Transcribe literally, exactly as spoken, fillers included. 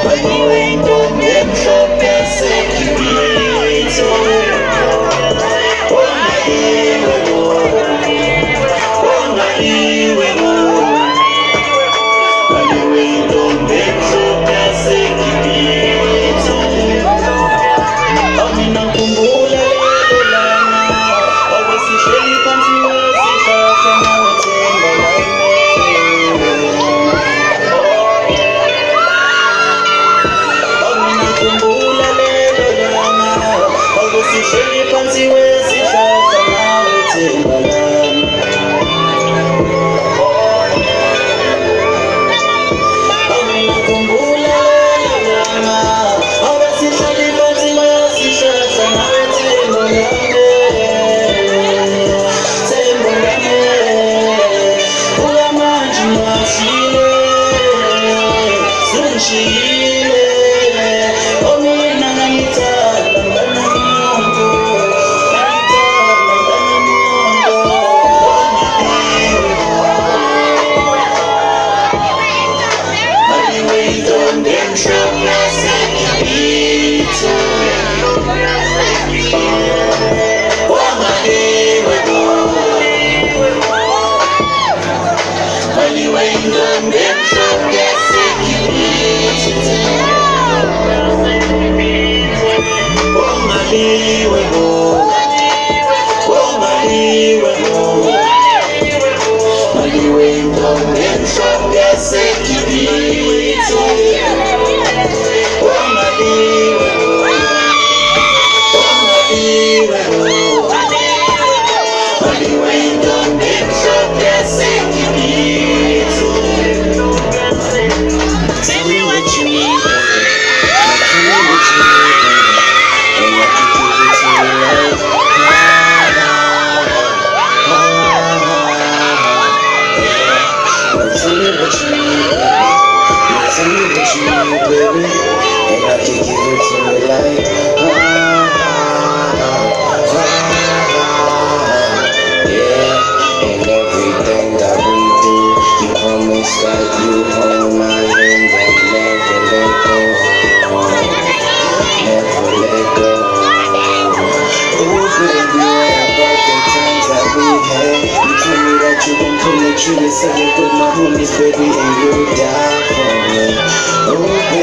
Ngaliwe ndombe sekibito. Ngaliwe mo, Ngaliwe mo, Ngaliwe ndombe sekibito. Amina kumbula lelo lana, awesihleli phansi wesihlahla nawethemba lami. Amina kumbula lelo lana, awesihleli phansi wesihlahla nawethemba lami. Amina kumbula lelo lana, awesihleli phansi wesihlahla nawethemba lami. Themba lami, ulamanje ngashile, sungishile. Oh mina ngayithanda ngana muntu, ngayithanda ngana muntu. Ngaliwe ntombi emhlophe sekibito. Ngaliwe bo, Ngaliwe ntombi emhlophe sekibito. Ngaliwe bo, Ngaliwe bo, Ngaliwe ntombi emhlophe sekibito. Ngaliwe bo, Ngaliwe bo, Ngaliwe ntombi emhlophe sekibito. Tell me what you need, baby. Tell me what you need, baby. And I can give it to you like tell me what you need, baby. Tell me what you need, baby. And I can give it to you like yeah. And everything that we do, you promise that you hold my hand and never let go. Never let go. Oh baby, what about the times that we had? You told me that you gon' come and treat us, say it with my homies, baby, and you'll die for me. Oh